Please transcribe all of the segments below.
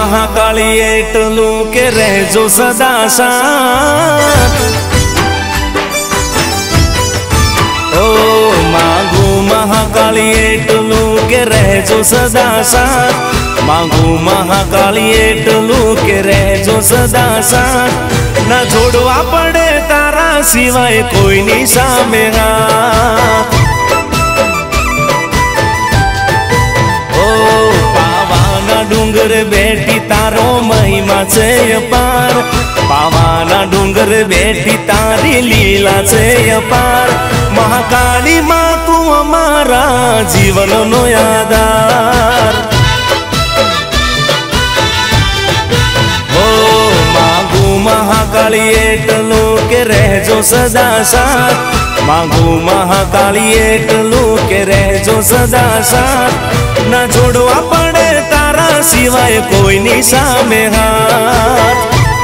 महाकाली एटलू के रहजो सदा साथ। ओ मांगू महाकाली एटलू के रहजो सदा साथ। मांगू महाकाली एटलू के रहजो सदा साथ। ना जोड़वा पड़े तारा सिवाय कोई नी सामे हाथ। डूंगर बेटी तारो महिमा छे अपार। पावाना डूंगर बेटी तारी लीला छे अपार। महाकाली मां तू अमारा जीवन नो आधार। ओ मांगू महाकाली एटलू के रहजो सदा साथ। मांगू महाकाली एटलू के रहजो सदा साथ। ना जोड़वा पड़े तारा सिवाय कोई नी सामे हाथ।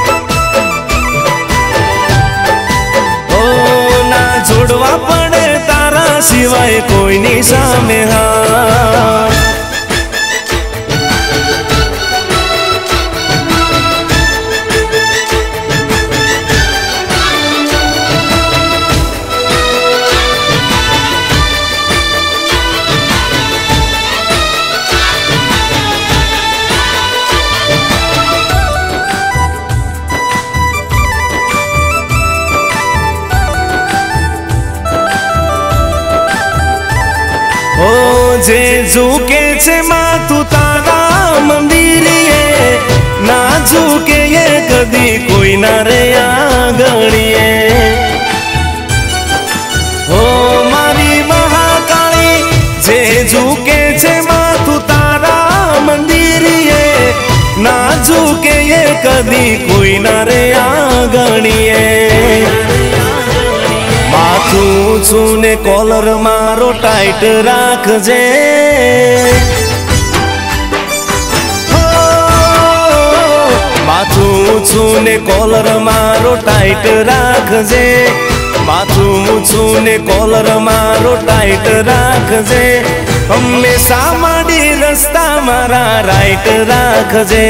ओ ना जोड़वा पड़े तारा सिवाय कोई नी सामे हाथ। ओ जे झुके छे माथू तारा मंदिरिए। ना झुके ये कदी कोई ना रे आंगणिए। ओ मारी महाकाली जे झुके छे माथू तारा मंदिरिए। ना झुके ये कदी कोई ना रे आंगणिए। माथू छूने कॉलर मारो टाइट राखजे। माथू छूने कॉलर मारो टाइट राखजे। माथू छूने कॉलर मारो टाइट राखजे। हमेशा माडी रस्ता मारा राइट राखजे।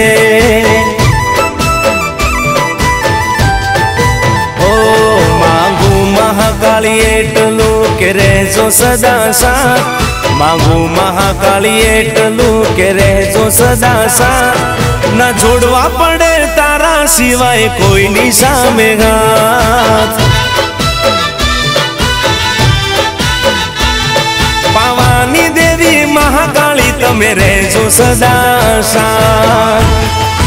महाकाली एटलू के रहजो सदा साथ। मांगू महाकाली एटलू के रहजो सदा साथ। ना जोड़वा पड़े तारा सिवाय कोई नी सामे हाथ। पावानी देवी महाकाली तमे रहजो सदा साथ।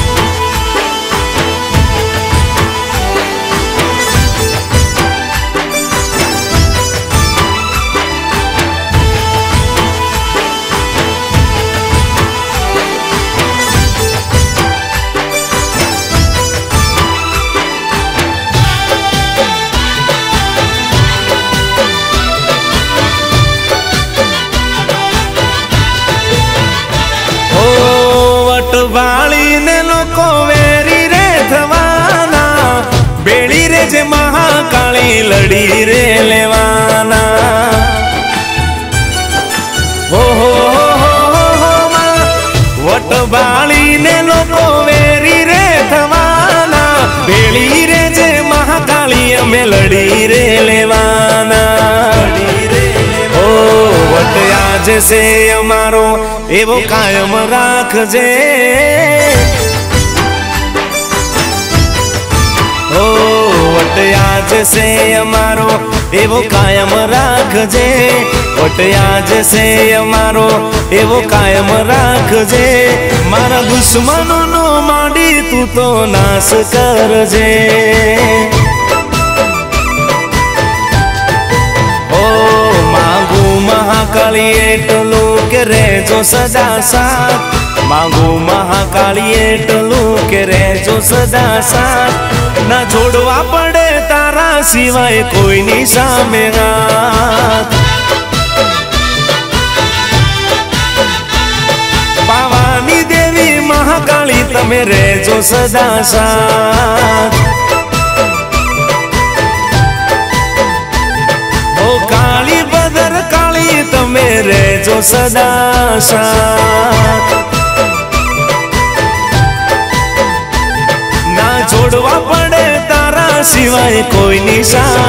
वाली ने लोको वेरी रे थवाना। बेड़ी रे जे महाकाली लड़ी रे लेवाना। हो वट वाली ने लोको वेरी रे थवाना। बेड़ी रे जे महाकाली हमें लड़ी रे लेवाना। ओ वट आज से अमारो एवो कायम राखजे। ओ वट आज से अमारो एवो कायम राखजे। वट आज से अमारो एवो कायम राखजे। मारा दुश्मनों नो माडी तू तो नाश करजे। ओ मांगू महाकाली एटलू के रहजो सदा साथ। मांगू महाकाली एटलू के रहजो सदा साथ। ना जोड़वा पड़े तारा सिवाय कोई नी सामे हाथ। पावानी देवी महाकाली तमे रहजो सदा साथ। ओ काली बदर काली तमे रहजो सदा साथ। सिवाय कोई निशान